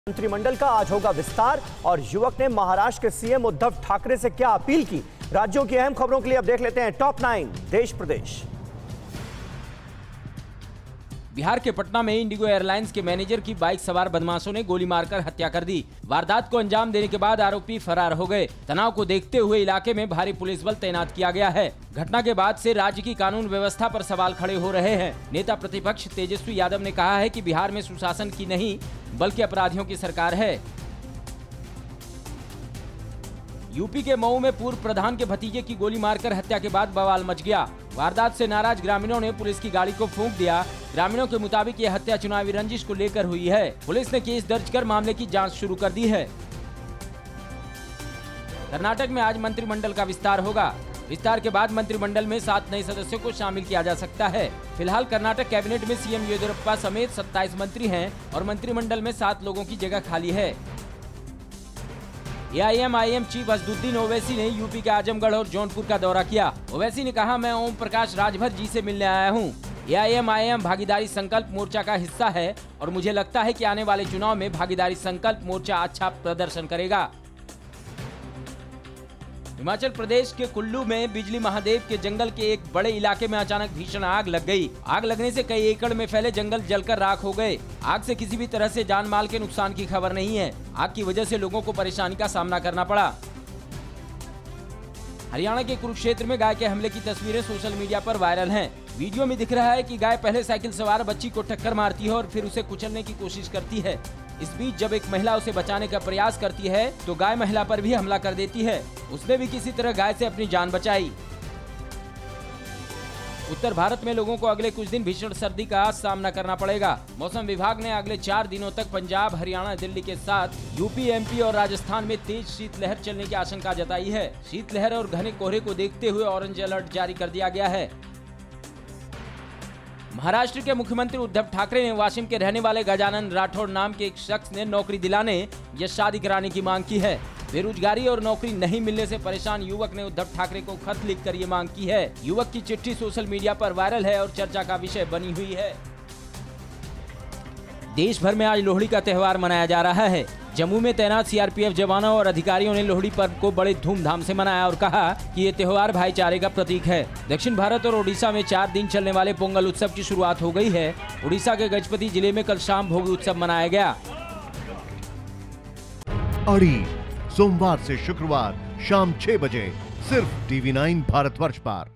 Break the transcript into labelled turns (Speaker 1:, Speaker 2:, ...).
Speaker 1: मंत्रिमंडल का आज होगा विस्तार और युवक ने महाराष्ट्र के सीएम उद्धव ठाकरे से क्या अपील की। राज्यों की अहम खबरों के लिए अब देख लेते हैं टॉप 9 देश प्रदेश।
Speaker 2: बिहार के पटना में इंडिगो एयरलाइंस के मैनेजर की बाइक सवार बदमाशों ने गोली मारकर हत्या कर दी। वारदात को अंजाम देने के बाद आरोपी फरार हो गए। तनाव को देखते हुए इलाके में भारी पुलिस बल तैनात किया गया है। घटना के बाद से राज्य की कानून व्यवस्था पर सवाल खड़े हो रहे हैं। नेता प्रतिपक्ष तेजस्वी यादव ने कहा है कि बिहार में सुशासन की नहीं बल्कि अपराधियों की सरकार है। यूपी के मऊ में पूर्व प्रधान के भतीजे की गोली मारकर हत्या के बाद बवाल मच गया। वारदात से नाराज ग्रामीणों ने पुलिस की गाड़ी को फूंक दिया। ग्रामीणों के मुताबिक यह हत्या चुनावी रंजिश को लेकर हुई है। पुलिस ने केस दर्ज कर मामले की जांच शुरू कर दी है। कर्नाटक में आज मंत्रिमंडल का विस्तार होगा। विस्तार के बाद मंत्रिमंडल में 7 नए सदस्यों को शामिल किया जा सकता है। फिलहाल कर्नाटक कैबिनेट में सीएम येदियुरप्पा समेत 27 मंत्री हैं और मंत्रिमंडल में 7 लोगों की जगह खाली है। AIM चीफ असदुद्दीन ओवैसी ने यूपी के आजमगढ़ और जौनपुर का दौरा किया। ओवैसी ने कहा, मैं ओम प्रकाश राजभर जी से मिलने आया हूं। AIM भागीदारी संकल्प मोर्चा का हिस्सा है और मुझे लगता है कि आने वाले चुनाव में भागीदारी संकल्प मोर्चा अच्छा प्रदर्शन करेगा। हिमाचल प्रदेश के कुल्लू में बिजली महादेव के जंगल के एक बड़े इलाके में अचानक भीषण आग लग गई। आग लगने से कई एकड़ में फैले जंगल जलकर राख हो गए। आग से किसी भी तरह से जान माल के नुकसान की खबर नहीं है। आग की वजह से लोगों को परेशानी का सामना करना पड़ा। हरियाणा के कुरुक्षेत्र में गाय के हमले की तस्वीरें सोशल मीडिया पर वायरल हैं। वीडियो में दिख रहा है कि गाय पहले साइकिल सवार बच्ची को टक्कर मारती है और फिर उसे कुचलने की कोशिश करती है। इस बीच जब एक महिला उसे बचाने का प्रयास करती है तो गाय महिला पर भी हमला कर देती है। उसने भी किसी तरह गाय से अपनी जान बचाई। उत्तर भारत में लोगों को अगले कुछ दिन भीषण सर्दी का सामना करना पड़ेगा। मौसम विभाग ने अगले 4 दिनों तक पंजाब, हरियाणा, दिल्ली के साथ यूपी, MP और राजस्थान में तेज शीतलहर चलने की आशंका जताई है। शीतलहर और घने कोहरे को देखते हुए ऑरेंज अलर्ट जारी कर दिया गया है। महाराष्ट्र के मुख्यमंत्री उद्धव ठाकरे ने वाशिम के रहने वाले गजानन राठौड़ नाम के एक शख्स ने नौकरी दिलाने या शादी कराने की मांग की है। बेरोजगारी और नौकरी नहीं मिलने से परेशान युवक ने उद्धव ठाकरे को खत लिखकर ये मांग की है। युवक की चिट्ठी सोशल मीडिया पर वायरल है और चर्चा का विषय बनी हुई है। देश भर में आज लोहड़ी का त्योहार मनाया जा रहा है। जम्मू में तैनात CRPF जवानों और अधिकारियों ने लोहड़ी पर्व को बड़े धूमधाम से मनाया और कहा कि ये त्योहार भाईचारे का प्रतीक है। दक्षिण भारत और ओडिशा में 4 दिन चलने वाले पोंगल उत्सव की शुरुआत हो गई है। ओडिशा के गजपति जिले में कल शाम भोगी उत्सव मनाया गया।
Speaker 3: अड़ी सोमवार से शुक्रवार शाम 6 बजे सिर्फ TV9 भारतवर्ष पर।